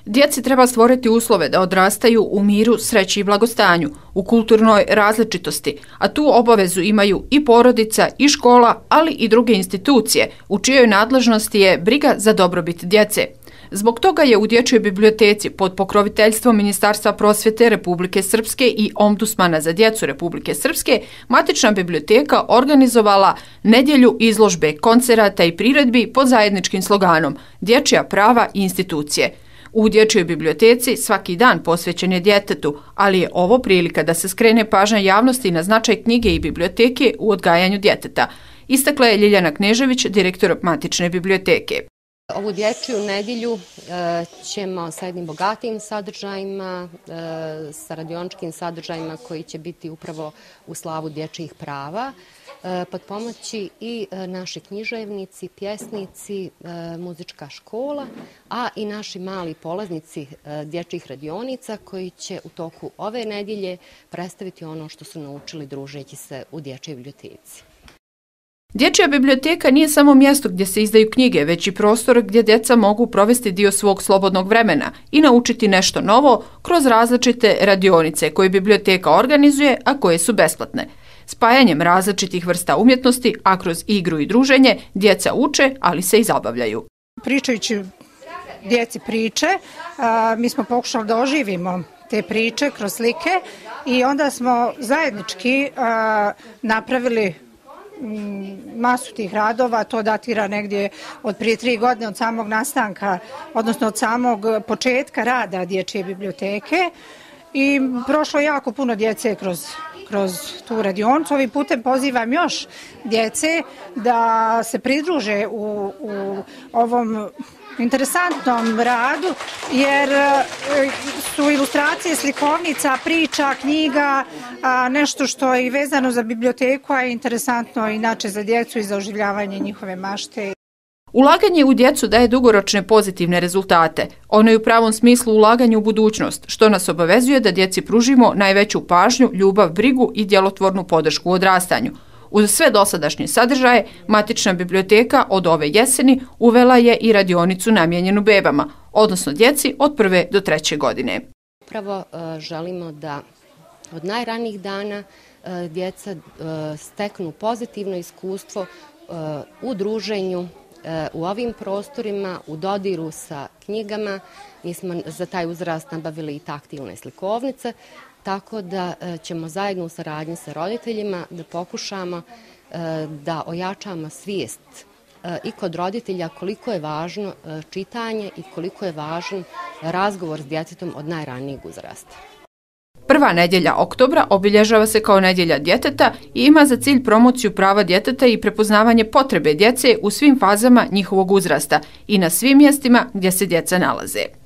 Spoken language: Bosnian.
Djeci treba stvoriti uslove da odrastaju u miru, sreći i blagostanju, u kulturnoj različitosti, a tu obavezu imaju i porodica i škola, ali i druge institucije, u čijoj nadležnosti je briga za dobrobit djece. Zbog toga je u Dječjoj biblioteci pod pokroviteljstvom Ministarstva prosvjete Republike Srpske i Ombudsmana za djecu Republike Srpske matična biblioteka organizovala nedjelju izložbe, koncerata i priredbi pod zajedničkim sloganom Dječja prava i institucije. U Dječjoj biblioteci svaki dan posvećen je djetetu, ali je ovo prilika da se skrene pažnja javnosti na značaj knjige i biblioteke u odgajanju djeteta, istakla je Ljiljana Knežević, direktor matične biblioteke. Ovu dječju nedjelju ćemo sa jednim bogatijim sadržajima, sa radioničkim sadržajima koji će biti upravo u slavu dječjih prava, pod pomoći i naši književnici, pjesnici, muzička škola, a i naši mali polaznici dječjih radionica koji će u toku ove nedjelje predstaviti ono što su naučili družeći se u Dječjoj biblioteci. Dječja biblioteka nije samo mjesto gdje se izdaju knjige, već i prostor gdje djeca mogu provesti dio svog slobodnog vremena i naučiti nešto novo kroz različite radionice koje biblioteka organizuje, a koje su besplatne. Spajanjem različitih vrsta umjetnosti, a kroz igru i druženje, djeca uče, ali se i zabavljaju. Pričajući djeci priče, mi smo pokušali da oživimo te priče kroz slike i onda smo zajednički napravili masu tih radova. To datira negdje od prije 3 godine, od samog nastanka, odnosno od samog početka rada Dječje biblioteke, i prošlo jako puno djece kroz tu radionicu. Ovim putem pozivam još djece da se pridruže u ovom interesantnom radu, jer su ilustracije slikovnica, priča, knjiga, nešto što je i vezano za biblioteku, a je interesantno inače za djecu i za oživljavanje njihove mašte. Ulaganje u djecu daje dugoročne pozitivne rezultate. Ono je u pravom smislu ulaganje u budućnost, što nas obavezuje da djeci pružimo najveću pažnju, ljubav, brigu i djelotvornu podršku u odrastanju. Uz sve dosadašnje sadržaje, matična biblioteka od ove jeseni uvela je i radionicu namijenjenu bebama, odnosno djeci od 1. do 3. godine. Upravo želimo da od najranijih dana djeca steknu pozitivno iskustvo u druženju, u ovim prostorima, u dodiru sa knjigama. Mi smo za taj uzrast nabavili i taktilne slikovnice, tako da ćemo zajedno u saradnji sa roditeljima da pokušamo da ojačamo svijest i kod roditelja koliko je važno čitanje i koliko je važan razgovor s djetetom od najranijeg uzrasta. Prva nedjelja oktobra obilježava se kao nedjelja djeteta i ima za cilj promociju prava djeteta i prepoznavanje potrebe djece u svim fazama njihovog uzrasta i na svim mjestima gdje se djeca nalaze.